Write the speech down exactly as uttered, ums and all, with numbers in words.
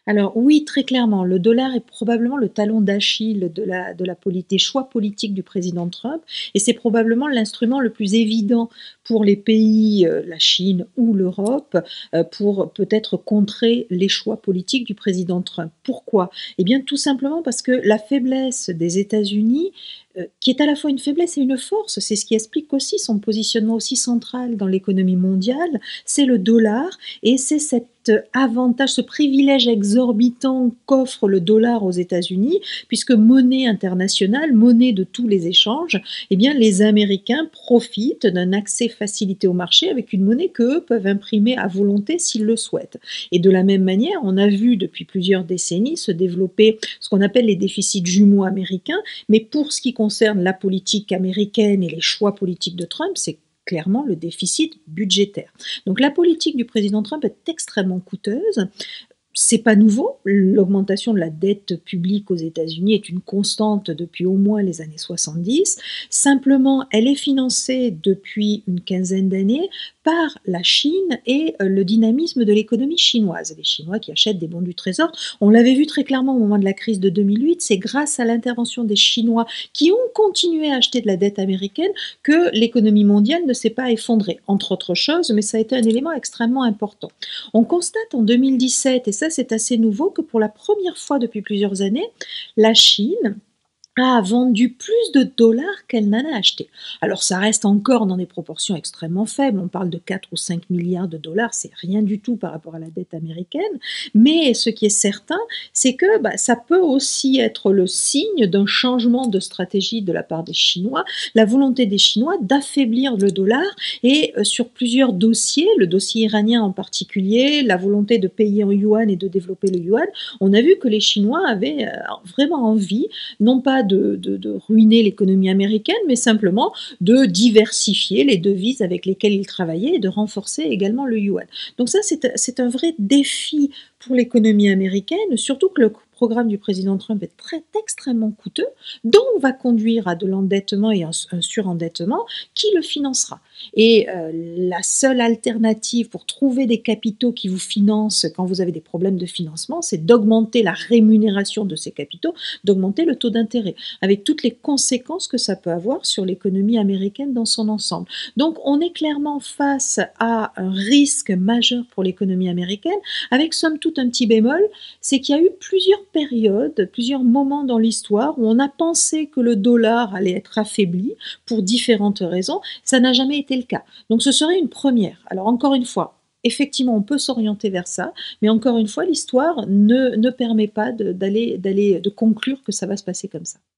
Alors oui, très clairement, le dollar est probablement le talon d'Achille de la de la poli des choix politiques du président Trump et c'est probablement l'instrument le plus évident pour les pays, heu, la Chine ou l'Europe, heu, pour peut-être contrer les choix politiques du président Trump. Pourquoi? Eh bien, tout simplement parce que la faiblesse des États-Unis, heu, qui est à la fois une faiblesse et une force, c'est ce qui explique aussi son positionnement aussi central dans l'économie mondiale, c'est le dollar et c'est cet avantage, ce privilège exorbitant qu'offre le dollar aux États-Unis, puisque monnaie internationale, monnaie de tous les échanges, eh bien les Américains profitent d'un accès facilité au marché avec une monnaie qu'eux peuvent imprimer à volonté s'ils le souhaitent. Et de la même manière, on a vu depuis plusieurs décennies se développer ce qu'on appelle les déficits jumeaux américains, mais pour ce qui concerne la politique américaine et les choix politiques de Trump, c'est clairement le déficit budgétaire. Donc la politique du président Trump est extrêmement coûteuse. C'est pas nouveau, l'augmentation de la dette publique aux États-Unis est une constante depuis au moins les années soixante-dix. Simplement, elle est financée depuis une quinzaine d'années par la Chine et heu, le dynamisme de l'économie chinoise. Les Chinois qui achètent des bons du trésor. On l'avait vu très clairement au moment de la crise de deux mille huit, c'est grâce à l'intervention des Chinois qui ont continué à acheter de la dette américaine que l'économie mondiale ne s'est pas effondrée, entre autres choses, mais ça a été un élément extrêmement important. On constate en deux mille dix-sept, et ça c'est assez nouveau, que pour la première fois depuis plusieurs années, la Chine a vendu plus de dollars qu'elle n'en a acheté. Alors ça reste encore dans des proportions extrêmement faibles, on parle de quatre ou cinq milliards de dollars, c'est rien du tout par rapport à la dette américaine, mais ce qui est certain, c'est que, bah, ça peut aussi être le signe d'un changement de stratégie de la part des Chinois, la volonté des Chinois d'affaiblir le dollar et heu, sur plusieurs dossiers, le dossier iranien en particulier, la volonté de payer en yuan et de développer le yuan, on a vu que les Chinois avaient, heu, vraiment envie, non pas de de de ruiner l'économie américaine, mais simplement de diversifier les devises avec lesquelles ils travaillaient et de renforcer également le yuan. Donc ça, c'est un c'est un vrai défi pour l'économie américaine, surtout que le c programme du président Trump est très extrêmement coûteux, donc va conduire à de l'endettement et un s un surendettement. Qui le financera? Et heu, la seule alternative pour trouver des capitaux qui vous financent quand vous avez des problèmes de financement, c'est d'augmenter la rémunération de ces capitaux, d'augmenter le taux d'intérêt, avec toutes les conséquences que ça peut avoir sur l'économie américaine dans son ensemble. Donc on est clairement face à un risque majeur pour l'économie américaine, avec somme toute un petit bémol, c'est qu'il y a eu plusieurs périodes, plusieurs moments dans l'histoire où on a pensé que le dollar allait être affaibli pour différentes raisons. Ça n'a jamais été le cas. Donc ce serait une première. Alors encore une fois, effectivement, on peut s'orienter vers ça, mais encore une fois, l'histoire ne ne permet pas de d'aller d'aller de conclure que ça va se passer comme ça.